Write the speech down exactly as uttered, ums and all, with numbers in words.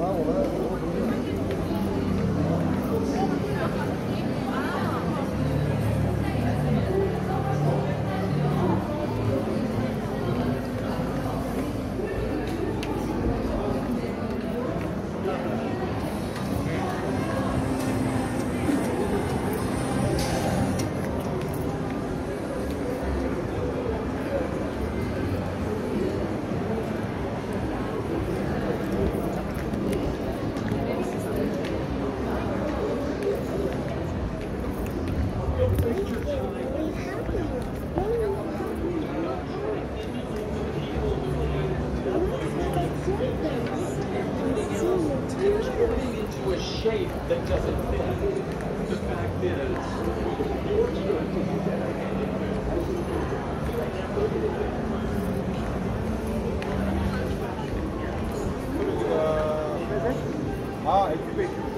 into a shape that doesn't fit. The fact is, Ah, et puis,